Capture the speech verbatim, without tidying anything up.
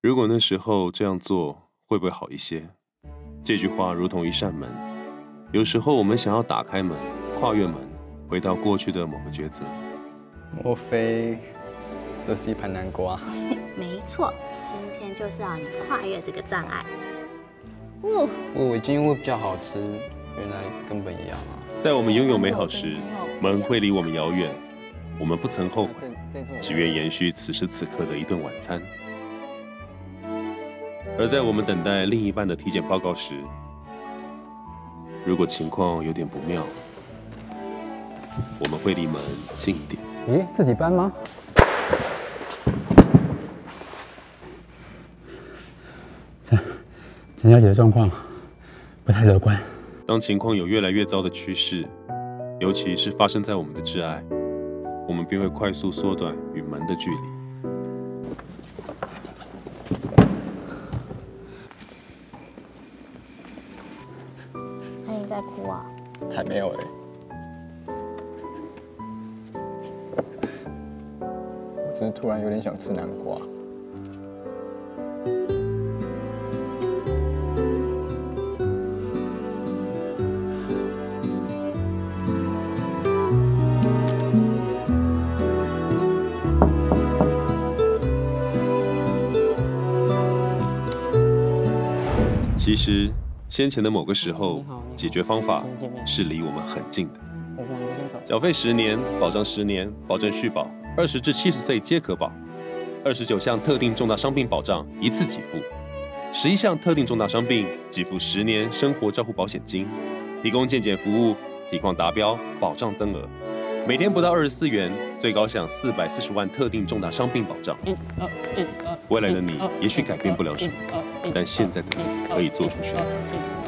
如果那时候这样做，会不会好一些？这句话如同一扇门，有时候我们想要打开门，跨越门，回到过去的某个抉择。 莫非这是一盘南瓜？ 没错，今天就是要你跨越这个障碍。哦， 我以为今天会比较好吃，原来跟本一样啊。 在我们拥有美好时，门会离我们遥远，我们不曾后悔，只愿延续此时此刻的一顿晚餐。而在我们等待另一半的体检报告时，如果情况有点不妙，我们会离门近一点。 咦，自己搬吗？ 陈陈小姐的状况不太乐观。 当情况有越来越糟的趋势，尤其是发生在我们的挚爱，我们便会快速缩短与门的距离。 那你在哭啊？ 才没有哎、我只是突然有点想吃南瓜。 其实，先前的某个时候，解决方法是离我们很近的。缴费十年，保障十年，保证续保，二十至七十岁皆可保。二十九项特定重大伤病保障一次给付，十一项特定重大伤病给付十年生活照护保险金，提供健检服务，体况达标，保障增额，每天不到二十四元，最高享四百四十万特定重大伤病保障。未来的你也许改变不了什么，但现在的你可以做出选择。